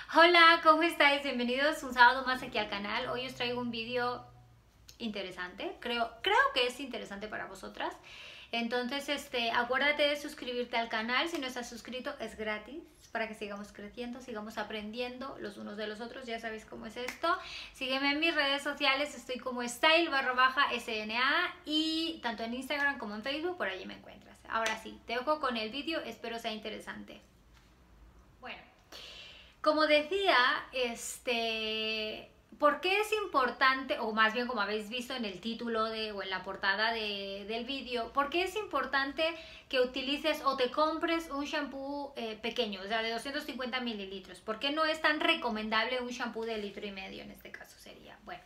Hola, ¿cómo estáis? Bienvenidos un sábado más aquí al canal. Hoy os traigo un vídeo interesante. Creo que es interesante para vosotras. Entonces, acuérdate de suscribirte al canal. Si no estás suscrito, es gratis para que sigamos creciendo, sigamos aprendiendo los unos de los otros. Ya sabéis cómo es esto. Sígueme en mis redes sociales. Estoy como style_sna y tanto en Instagram como en Facebook, por allí me encuentras. Ahora sí, te dejo con el vídeo. Espero sea interesante. Bueno. Como decía, ¿por qué es importante, o más bien como habéis visto en el título o en la portada del vídeo, por qué es importante que utilices o te compres un shampoo pequeño, o sea, de 250 mililitros? ¿Por qué no es tan recomendable un shampoo de 1,5 litros en este caso sería? Bueno,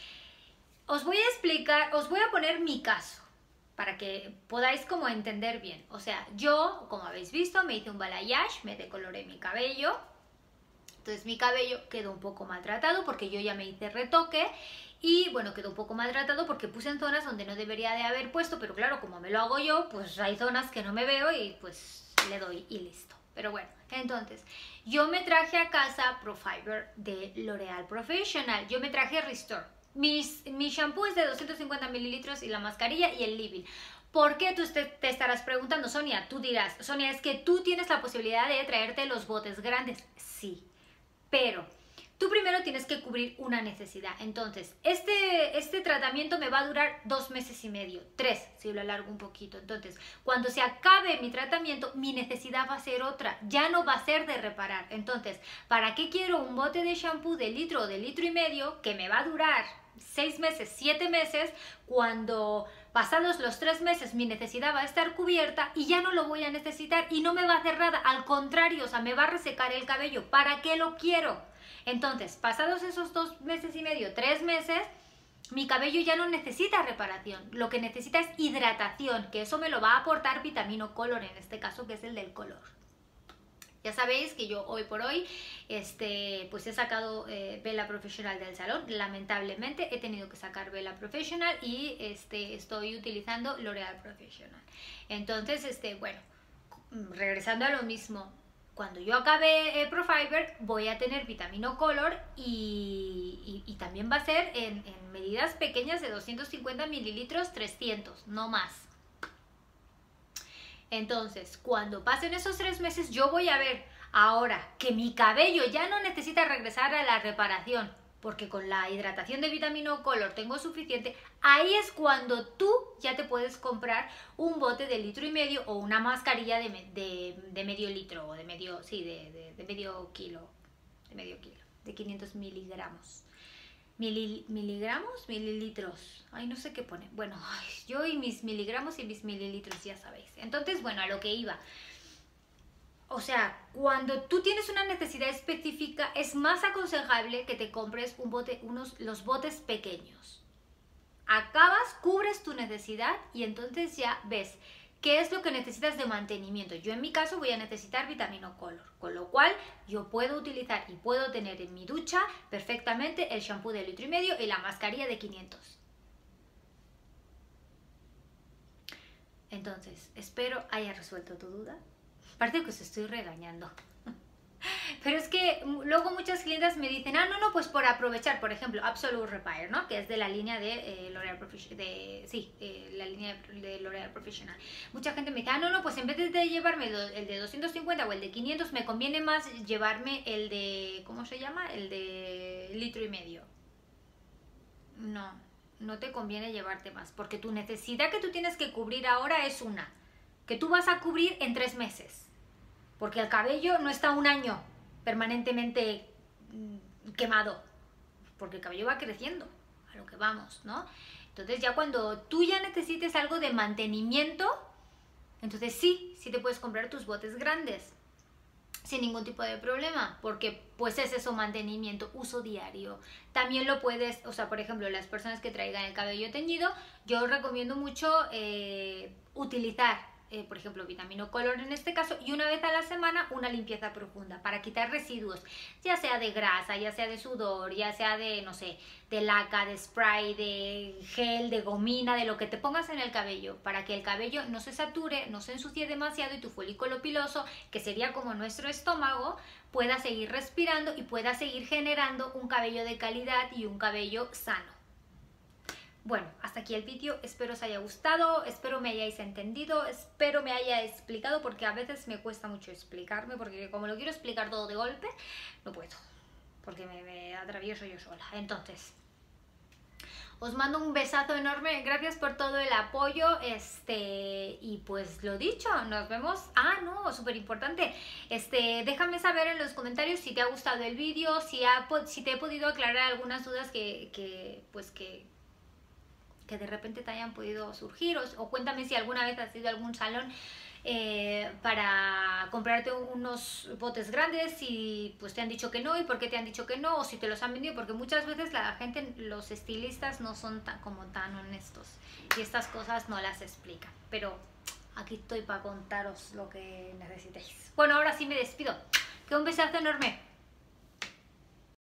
os voy a explicar, os voy a poner mi caso para que podáis como entender bien. O sea, yo, como habéis visto, me hice un balayage, me decoloré mi cabello. Entonces mi cabello quedó un poco maltratado porque yo ya me hice retoque y bueno, quedó un poco maltratado porque puse en zonas donde no debería de haber puesto, pero claro, como me lo hago yo, pues hay zonas que no me veo y pues le doy y listo. Pero bueno, entonces, yo me traje a casa Profiber de L'Oréal Professional, yo me traje Restore. Mi shampoo es de 250 mililitros y la mascarilla y el Living. ¿Por qué? Tú te estarás preguntando, Sonia, tú dirás, Sonia, es que tú tienes la posibilidad de traerte los botes grandes. Sí. Pero tú primero tienes que cubrir una necesidad. Entonces, este tratamiento me va a durar 2 meses y medio, 3, si lo alargo un poquito. Entonces, cuando se acabe mi tratamiento, mi necesidad va a ser otra. Ya no va a ser de reparar. Entonces, ¿para qué quiero un bote de shampoo de litro o de litro y medio que me va a durar 6 meses, 7 meses, cuando pasados los 3 meses mi necesidad va a estar cubierta y ya no lo voy a necesitar y no me va a hacer nada? Al contrario, o sea, me va a resecar el cabello. ¿Para qué lo quiero? Entonces, pasados esos 2 meses y medio, 3 meses, mi cabello ya no necesita reparación. Lo que necesita es hidratación, que eso me lo va a aportar Vitamino Color, en este caso, que es el del color. Ya sabéis que yo hoy por hoy pues he sacado Vela Professional del salón. Lamentablemente he tenido que sacar Vela Professional y estoy utilizando L'Oréal Professional. Entonces, bueno, regresando a lo mismo, cuando yo acabe Profiber voy a tener Vitamino Color y también va a ser en medidas pequeñas de 250 mililitros, 300, no más. Entonces, cuando pasen esos 3 meses, yo voy a ver ahora que mi cabello ya no necesita regresar a la reparación, porque con la hidratación de Vitamino Color tengo suficiente. Ahí es cuando tú ya te puedes comprar un bote de 1,5 litros o una mascarilla de medio litro, o de medio, sí, de medio kilo, de 500 miligramos. ¿Miligramos? Mililitros. Ay, no sé qué pone. Bueno, yo y mis miligramos y mis mililitros, ya sabéis. Entonces, bueno, a lo que iba. O sea, cuando tú tienes una necesidad específica, es más aconsejable que te compres un bote, los botes pequeños. Acabas, cubres tu necesidad y entonces ya ves qué es lo que necesitas de mantenimiento. Yo en mi caso voy a necesitar Vitamino Color, con lo cual yo puedo utilizar y puedo tener en mi ducha perfectamente el shampoo de 1,5 litros y la mascarilla de 500. Entonces, espero haya resuelto tu duda. Parece que os estoy regañando. Pero es que luego muchas clientas me dicen, no, pues por aprovechar, por ejemplo, Absolute Repair, ¿no? Que es de la línea de L'Oréal Professional, la línea de L'Oréal Professional. Mucha gente me dice, no, pues en vez de llevarme el de 250 o el de 500, me conviene más llevarme el de, ¿cómo se llama? El de 1,5 litros. No te conviene llevarte más, porque tu necesidad que tú tienes que cubrir ahora es una, que tú vas a cubrir en 3 meses, porque el cabello no está un año permanentemente quemado, porque el cabello va creciendo, a lo que vamos, ¿no? Entonces ya cuando tú ya necesites algo de mantenimiento, entonces sí te puedes comprar tus botes grandes sin ningún tipo de problema, porque pues es eso, mantenimiento, uso diario. También lo puedes, o sea, por ejemplo, las personas que traigan el cabello teñido, yo os recomiendo mucho utilizar por ejemplo, Vitaminocolor en este caso, y una vez a la semana una limpieza profunda para quitar residuos, ya sea de grasa, ya sea de sudor, ya sea de, no sé, de laca, de spray, de gel, de gomina, de lo que te pongas en el cabello, para que el cabello no se sature, no se ensucie demasiado y tu folículo piloso, que sería como nuestro estómago, pueda seguir respirando y pueda seguir generando un cabello de calidad y un cabello sano. Bueno, hasta aquí el vídeo, espero os haya gustado, espero me hayáis entendido, espero me haya explicado, porque a veces me cuesta mucho explicarme, porque como lo quiero explicar todo de golpe, no puedo, porque me atravieso yo sola. Entonces, os mando un besazo enorme, gracias por todo el apoyo, y pues lo dicho, nos vemos. Ah, no, súper importante, déjame saber en los comentarios si te ha gustado el vídeo, si te he podido aclarar algunas dudas que de repente te hayan podido surgir, o cuéntame si alguna vez has ido a algún salón para comprarte unos botes grandes y pues te han dicho que no, y por qué te han dicho que no, o si te los han vendido, porque muchas veces la gente, los estilistas no son como tan honestos y estas cosas no las explican, pero aquí estoy para contaros lo que necesitéis. Bueno, ahora sí me despido, que un besazo enorme.